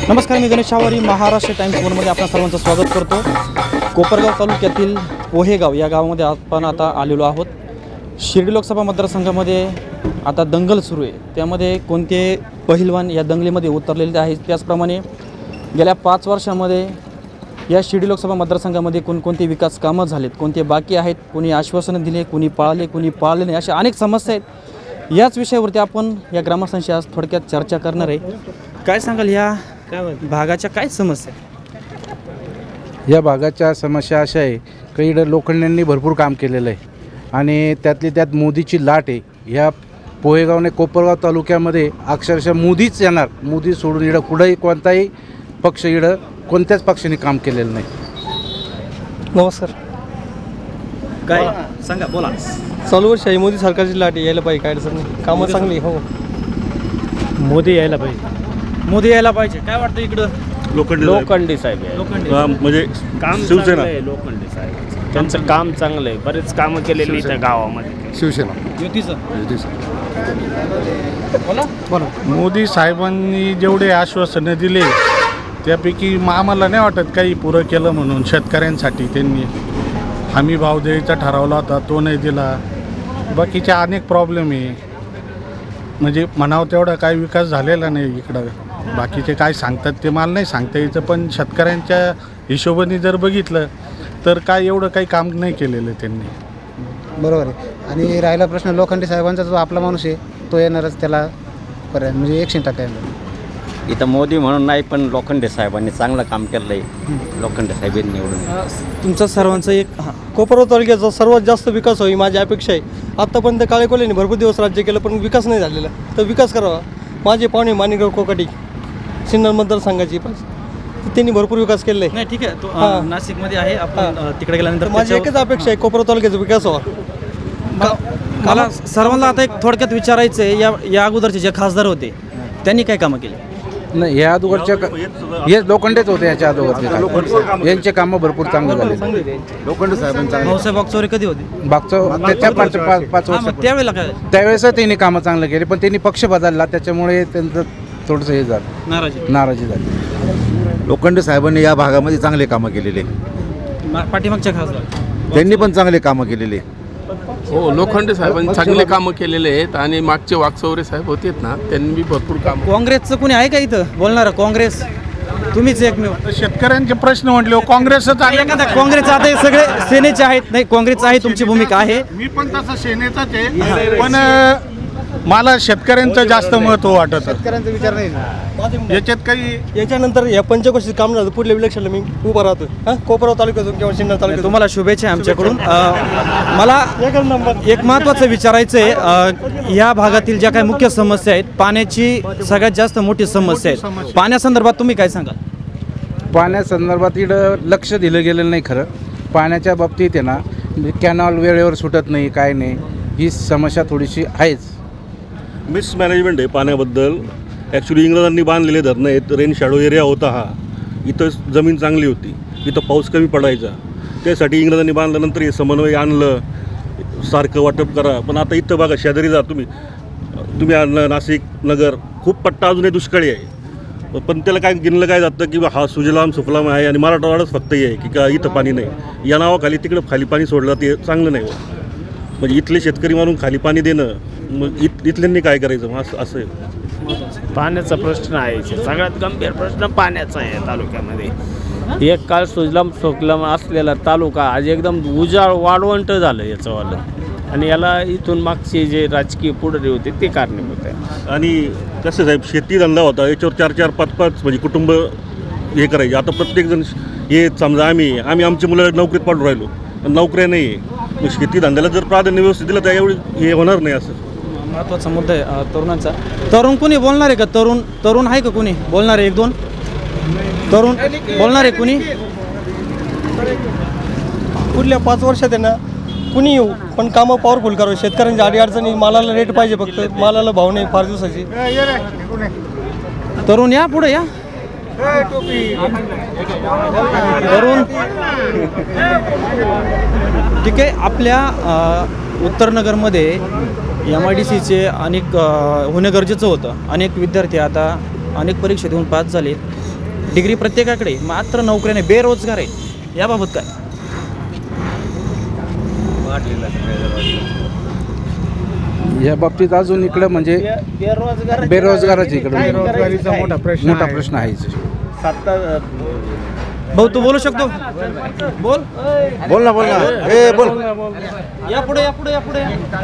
नमस्कार, मी गणेश शावरी महाराष्ट्र टाइम्स वनमध्ये आपल्या सर्वांचं स्वागत करतो। कोपरगाव तालुक्यातील पोहेगाव या गावामध्ये आपण आता आलेलो आहोत। शिर्डी लोकसभा मतदारसंघामध्ये आता दंगल सुरू आहे। त्यामध्ये कोणते पहिलवान या दंगलीमध्ये उतरलेले आहेत, त्याचप्रमाणे गेल्या 5 वर्षांमध्ये या शिर्डी लोकसभा मतदारसंघामध्ये कोणकोणते विकास कामं झालेत, कोणते बाकी आहेत, कोणी आश्वासनं दिले, कोणी पाळले, कोणी पाळले नाही, अशा अनेक समस्या आहेत। याच विषयावरती आपण या ग्रामस्थांशी आज थोडक्यात चर्चा करणार आहे। काय सांगाल या भागाच्या काय समस्या? या भागाच्या समस्या अशा आहे की इकडं लोखंडांनी भरपूर काम केलेलं आहे आणि त्यातली त्यात मोदीची लाट आहे। ह्या पोहेगावने कोपरगाव तालुक्यामध्ये अक्षरशः मोदीच येणार, मोदी सोडून इकडं कुठंही कोणताही पक्ष इकडं कोणत्याच पक्षाने काम केलेलं नाही। नमस्कार, काय सांगा, बोला। चालू वर्ष आहे मोदी सरकारची लाट यायला पाहिजे, काय अडचण नाही, कामं चांगली। हो, मोदी यायला पाहिजे, मोदी यायला पाहिजे। काय वाटतं इकडं? लोखंडे साहेब म्हणजे काम शिवसेना लोखंडे साहेब त्यांचं काम चांगलं आहे, बरेच कामं केलेली त्या गावामध्ये। शिवसेना युतीचं बोला। मोदी साहेबांनी जेवढे आश्वासनं दिले त्यापैकी आम्हाला नाही वाटत काही पुरं केलं म्हणून। शेतकऱ्यांसाठी त्यांनी हमी भाव द्यायचा ठरवला होता, तो नाही दिला। बाकीचे अनेक प्रॉब्लेम आहे, म्हणजे म्हणावं तेवढा काही विकास झालेला नाही इकडं। बाकीचे काय सांगतात ते मला नाही सांगता यायचं, पण शेतकऱ्यांच्या हिशोबाने जर बघितलं तर काय एवढं काही काम नाही केलेलं त्यांनी। बरोबर आहे। आणि राहिला प्रश्न लोखंडे साहेबांचा, जो आपला माणूस आहे तो येणारच, त्याला पर्याय म्हणजे 100% येणार। इथं मोदी म्हणून नाही, पण लोखंडे साहेबांनी चांगलं काम केलं आहे। लोखंडे साहेबांनी निवडून तुमचं सर्वांचं एक कोपरगाव तालुक्याचा सर्वात जास्त विकास होईल माझी अपेक्षा आहे। आत्तापर्यंत काळेकोल्हेने भरपूर दिवस राज्य केलं पण विकास नाही झालेला, तर विकास करावा। माझे पाहुणे माणिकराव कोकाटी सिन्नर मतदारसंघाची, पण त्यांनी भरपूर विकास केलेला आहे। नाही, ठीक आहे, तो नाशिकमध्ये आहे, आपण तिकडे गेल्यानंतर माझी एकच अपेक्षा आहे, कोपरगाव तालुक्याचा विकास व्हावा। मला सर्वांना आता एक थोडक्यात विचारायचं आहे, या अगोदरचे जे खासदार होते त्यांनी काय कामं केली? नाही, ह्या अगोदरच्या हे लोखंडेच होते, याच्या अगोदरचे यांचे कामं भरपूर चांगले झाले। लोखंडे साहेबांचा भाऊसाहेब वागचौरे कधी होते? त्याच्या 5 वर्ष त्यावेळेला काय त्यावेळेस त्यांनी कामं चांगलं केले, पण त्यांनी पक्ष बदलला, त्याच्यामुळे त्यांचं थोडंसं हे झालं, नाराजी झाली। लोखंडे साहेबांनी या भागामध्ये चांगले कामं केलेले, पाठीमागच्या खासदार त्यांनी पण चांगले कामं केलेले। हो, लोखंडे साहेबांनी चांगले कामं केलेले आहेत आणि मागचे वागचौरे साहेब होते ना, त्यांनी भरपूर काम। काँग्रेसचं कोणी आहे का इथं बोलणार? काँग्रेस तुम्हीच एकमेव। शेतकऱ्यांचे प्रश्न म्हटले काँग्रेसच आहे एखादा काँग्रेस आता हे सगळे सेनेचे आहेत, नाही काँग्रेस आहे, तुमची भूमिका आहे। मी पण तसा सेनेचाच आहे, पण मला शेतकऱ्यांचं जास्त महत्त्व वाटतं। शेतकऱ्यांचा विचार नाही याच्यात काही याच्यानंतर या पंचकोशी काम झालं, पुढल्या इलेक्शनला मी उभा राहतो। कोपरगाव तालुक्यातून किंवा सिन्नर तालुक्यातून। तुम्हाला शुभेच्छा आमच्याकडून। मला एक महत्त्वाचं विचारायचं आहे, या भागातील ज्या काही मुख्य समस्या आहेत, पाण्याची सगळ्यात जास्त मोठी समस्या आहे, पाण्यासंदर्भात तुम्ही काय सांगाल? पाण्यासंदर्भात इकडं लक्ष दिलं गेलेलं नाही खरं। पाण्याच्या बाबतीत आहे ना, कॅनॉल वेळेवर सुटत नाही, काय नाही, ही समस्या थोडीशी आहेच। मिसमॅनेजमेंट आहे पाण्याबद्दल। ॲक्च्युली इंग्रजांनी बांधलेले धरणं आहेत, रेन शॅडो एरिया होता हा, इथं जमीन चांगली होती, इथं पाऊस कमी पडायचा, त्यासाठी इंग्रजांनी बांधल्यानंतर हे समन्वय आणलं, सारखं वाटप करा। पण आता इथं बघा, शेजारी जा तुम्ही आणलं नाशिक नगर, खूप पट्टा अजूनही दुष्काळी आहे, पण त्याला काय गिनलं काय जातं की हा सुजलाम सुफलाम आहे आणि मराठवाडाच फक्त हे आहे की का इथं पाणी नाही। या नावाखाली तिकडं खाली पाणी सोडलं ते चांगलं नाही, म्हणजे इथले शेतकरी मारून खाली पाणी देणं, मग इथल्यांनी काय करायचं? मग असं आहे। पाण्याचा प्रश्न आहे, सगळ्यात गंभीर प्रश्न पाण्याचा आहे तालुक्यामध्ये। एक काळ सुजलाम सुफलाम असलेला तालुका आज एकदम उजाळ वाळवंट झालं याचंवालं, आणि याला इथून मागचे जे राजकीय पुढारी होते ते कारणीभूत आहे। आणि कसं साहेब, शेती धंदा होता, याच्यावर 4-4, 5-5 म्हणजे कुटुंब हे करायचे। आता प्रत्येकजण हे समजा आम्ही आमची मुलं नोकरीत पाडून राहिलो, पण नोकऱ्या नाही आहे। शेती धंद्याला जर प्राधान्य व्यवस्थित दिलं तर एवढी हे होणार नाही। असं महत्त्वाचा मुद्दा आहे तरुणांचा। तरुण कोणी बोलणार आहे का? तरुण आहे का कोणी बोलणार आहे? 1-2 तरुण बोलणार आहे कोणी? पुढल्या 5 वर्षात आहे ना कुणी येऊ, पण कामं पॉवरफुल करावं। शेतकऱ्यांच्या अडीअडचणी, मालाला रेट पाहिजे, फक्त मालाला भाव नाही फार दिवसाची। तरुण या पुढे या, तरुण ठीक आहे। आपल्या उत्तरनगरमध्ये MIDCचे अनेक होणं गरजेचं होतं। अनेक विद्यार्थी आता अनेक परीक्षा देऊन पास झाले, डिग्री प्रत्येकाकडे, मात्र नोकऱ्या नाही, बेरोजगार आहे, याबाबत काय? या बाबतीत अजून इकडं म्हणजे बेरोजगाराची इकडं बेरोजगारीचा मोठा प्रश्न आहेच. भाऊ तू बोलू शकतो? बोल बोल ना ए बोल. या पुढे या पुढे या पुढे.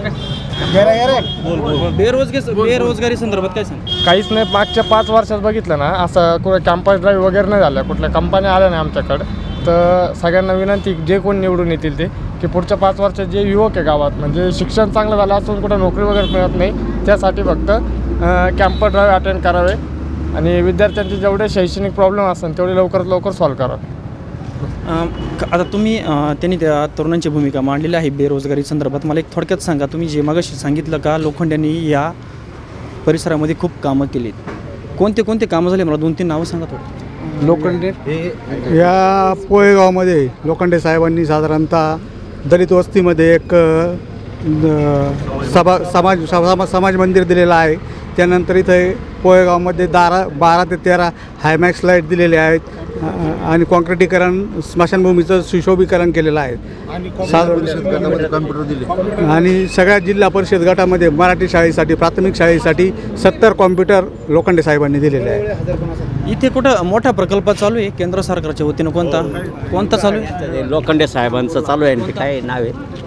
बेरोजगारी संदर्भात काय सांग? काहीच नाही. मागच्या 5 वर्षात बघितलं ना, असं कुठे कॅम्पस ड्राईव्ह वगैरे नाही झालं, कुठल्या कंपन्या आल्या नाही आमच्याकडं. तर सगळ्यांना विनंती, जे कोण निवडून येतील ते, की पुढच्या 5 वर्षात जे युवक आहे गावात, म्हणजे शिक्षण चांगलं झालं असून कुठं नोकरी वगैरे मिळत नाही, त्यासाठी फक्त कॅम्पस ड्राईव्ह अटेंड करावे आणि विद्यार्थ्यांचे जेवढे शैक्षणिक प्रॉब्लेम असतील तेवढे लवकरात लवकर सॉल्व्ह करावे. आता तुम्ही त्यांनी त्या तरुणांची भूमिका मांडलेली आहे बेरोजगारी संदर्भात. मला एक थोडक्यात सांगा, तुम्ही जे मगाशी सांगितलं का लोखंड्यांनी या परिसरामध्ये खूप कामं केलीत, कोणते कोणते कामं झाले? मला 2-3 नावं सांगा थोडं. लोखंडे या पोहेगावमध्ये लोखंडे साहेबांनी साधारणतः दलित वस्तीमध्ये एक समाज मंदिर दिलेलं आहे. त्यानंतर इथे पोहेगावमध्ये 12 ते 13 हायमॅक्स लाईट दिलेले आहेत आणि कॉन्क्रिटीकरण स्मशानभूमीचं सुशोभीकरण केलेलं आहे. कॉम्प्युटर दिले आणि सगळ्या जिल्हा परिषद गटामध्ये मराठी शाळेसाठी, प्राथमिक शाळेसाठी 70 कॉम्प्युटर लोखंडे साहेबांनी दिलेले आहे. इथे कुठं मोठा प्रकल्प चालू आहे केंद्र सरकारच्या वतीनं? कोणता चालू आहे? लोखंडे साहेबांचं चालू आहे. ते काय नाव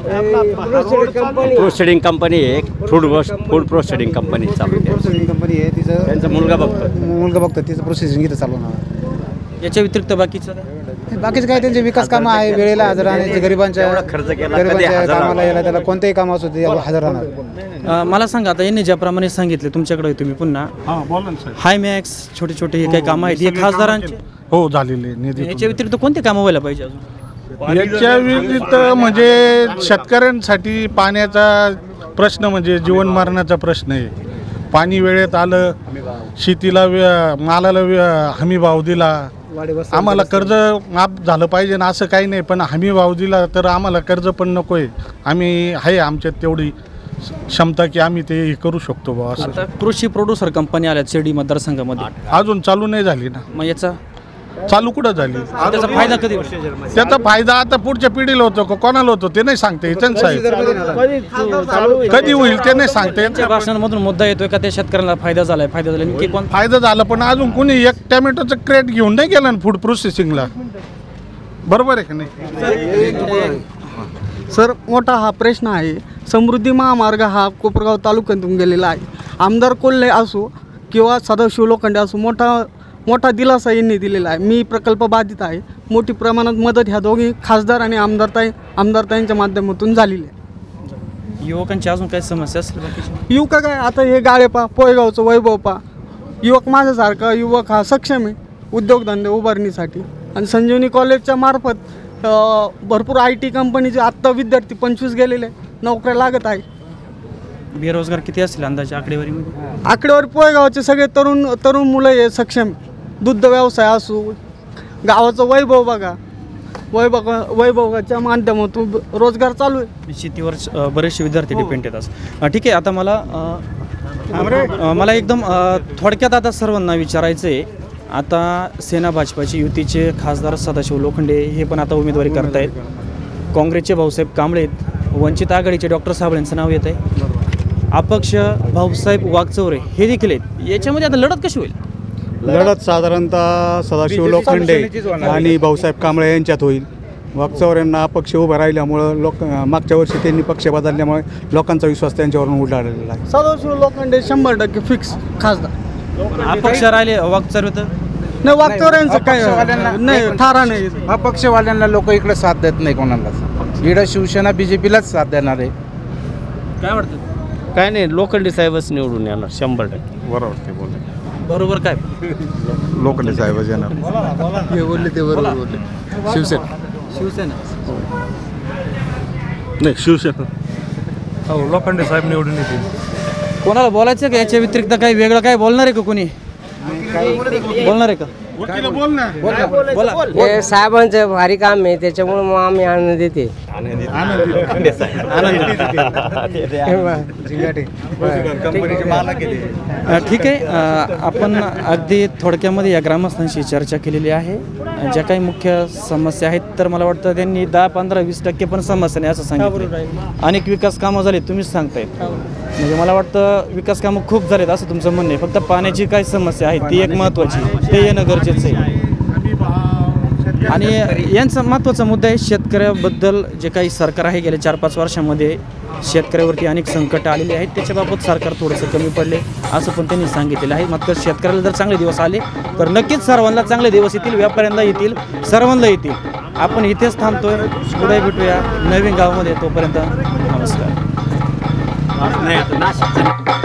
आहे? प्रोसेडिंग कंपनी आहे, एक फूड प्रोसेडिंग कंपनी चालू आहे. कंपनी आहे, तिचं त्यांचा मुलगा बघतो. तिचं प्रोसेसिंग इथं चालू आहे. याच्या व्यतिरिक्त बाकीचं काय त्यांचे विकास कामं आहे, वेळेला हजर राहण्याचे, गरिबांच्या खर्च केला, कामाला यायला त्याला कोणतेही काम असू ते हजर राहणार. मला सांगा, आता यांनी ज्याप्रमाणे सांगितले तुमच्याकडे तुम्ही पुन्हा बोला ना साहेब. हायमॅक्स छोटे छोटे हे काही कामं आहेत, हे खासदारांचे हो झालेले निधी. याच्या व्यतिरिक्त कोणते कामं व्हायला पाहिजे अजून? याच्या व्यतिरिक्त म्हणजे शेतकऱ्यांसाठी पाण्याचा प्रश्न म्हणजे जीवन मरणाचा प्रश्न आहे. पाणी वेळेत आलं, शेतीला मालाला हमी भाव दिला, आम्हाला कर्ज माफ झालं पाहिजे ना, असं काही नाही. पण हमी भाव दिला तर आम्हाला कर्ज पण नको आहे. आम्ही आहे आमच्यात तेवढी क्षमता की आम्ही ते करू शकतो बा. असं आता कृषी प्रोड्युसर कंपनी आल्या शिर्डी मतदारसंघामध्ये, अजून चालू नाही झाली ना. मग याचा चालू कुठं झाली? त्याचा फायदा कधी? त्याचा फायदा आता पुढच्या पिढीला होतो का कोणाला होतो ते नाही सांगता येत साहेब. कधी होईल ते नाही सांगता येत. त्यांच्या भाषणांमधून मुद्दा येतोय का त्या शेतकऱ्यांना फायदा झाला की कोण? फायदा झाला, पण अजून कोणी एक टॅमॅटोचं क्रेट घेऊन नाही गेलं ना फूड प्रोसेसिंगला. बरोबर आहे का नाही? सर, मोठा हा प्रश्न आहे. समृद्धी महामार्ग हा कोपरगाव तालुक्यातून गेलेला आहे. आमदार कोल्हे असो किंवा सदाशिव लोखंडे असो, मोठा दिलासा यांनी दिलेला आहे. मी प्रकल्प बाधित आहे. मोठी प्रमाणात मदत ह्या दोघी खासदार आणि आमदारताईंच्या माध्यमातून झालेली आहे. युवकांची अजून काही समस्या असेल? युवक काय, आता हे गाळे पा, पोहेगावचं वैभव पा, युवक माझ्यासारखा युवक हा सक्षम आहे उद्योगधंदे उभारणीसाठी. आणि संजीवनी कॉलेजच्या मार्फत भरपूर IT कंपनीचे आत्ता विद्यार्थी 25 गेलेले, नोकऱ्या लागत आहे. बेरोजगार किती असतील अंदाजे आकडेवारीमध्ये? आकडेवारी पोहेगावचे सगळे तरुण मुलं हे सक्षम. दुग्ध व्यवसाय असो, गावाचं वैभव बघा, वैभवाच्या माध्यमातून रोजगार चालू आहे. शेतीवर बरेचसे विद्यार्थी डिपेंड आहेत असं. ठीक आहे, आता मला एकदम थोडक्यात आता सर्वांना विचारायचं आहे. आता सेना भाजपाचे युतीचे खासदार सदाशिव लोखंडे हे पण आता उमेदवारी करतायत. काँग्रेसचे भाऊसाहेब कांबळे आहेत, वंचित आघाडीचे डॉक्टर साबळेंचं नाव येत आहे, अपक्ष भाऊसाहेब वागचौरे हे देखील आहेत. याच्यामध्ये आता लढत कशी होईल? लढत साधारणतः सदाशिव लोखंडे आणि भाऊसाहेब कांबळे यांच्यात होईल. वागचौऱ्यांना अपक्ष उभं राहिल्यामुळं मागच्या वर्षी त्यांनी पक्ष बदलल्यामुळे लोकांचा विश्वास त्यांच्यावरून उडालेला आहे. सदाशिव लोखंडे 100% फिक्स खासदार. अपक्ष राहिले वागचौरे तर नाही, वागचौऱ्यांचं काय नाही, ठारा नाही. अपक्षवाल्यांना लोक इकडे साथ देत नाही कोणालाच. इकडे शिवसेना BJPलाच साथ देणार आहे. काय वाटतं? काय नाही, लोखंडे साहेबच निवडून येणार 100%. बरोबर ते बोलले. बरोबर काय? लोखंडे साहेब येणार. हे बोलले ते बरोबर बोलले. शिवसेना नाही, शिवसेना. हो, लोखंडे साहेब निवडून येतील. कोणाला बोलायचं का याच्या व्यतिरिक्त काही वेगळं काय बोलणार आहे का कोणी? बोलणार आहे का? हे साहेबांचं भारी काम आहे त्याच्यामुळे मग आम्ही आनंद देते. ठीक आहे. आपण अगदी थोडक्यामध्ये या ग्रामस्थांशी चर्चा केलेली आहे. ज्या काही मुख्य समस्या आहेत तर मला वाटतं त्यांनी 10, 15, 20% पण समस्या नाही असं सांगितलं. अनेक विकास कामं झाले तुम्हीच सांगतायत. म्हणजे मला वाटतं विकास कामं खूप झालेत असं तुमचं म्हणणं आहे. फक्त पाण्याची काय समस्या आहे ती एक महत्त्वाची, ते येणं गरजेचं आहे. आणि यांचा महत्त्वाचा मुद्दा आहे शेतकऱ्याबद्दल जे काही सरकार आहे गेल्या 4-5 वर्षामध्ये शेतकऱ्यावरती अनेक संकट आलेली आहेत. त्याच्याबाबत सरकार थोडंसं कमी पडले असं पण त्यांनी सांगितलेलं आहे. मात्र शेतकऱ्याला जर चांगले दिवस आले तर नक्कीच सर्वांना चांगले दिवस येतील, व्यापाऱ्यांना येतील, सर्वांना येतील. आपण इथेच थांबतोय. पुढे भेटूया नवीन गावामध्ये. तोपर्यंत नमस्कार.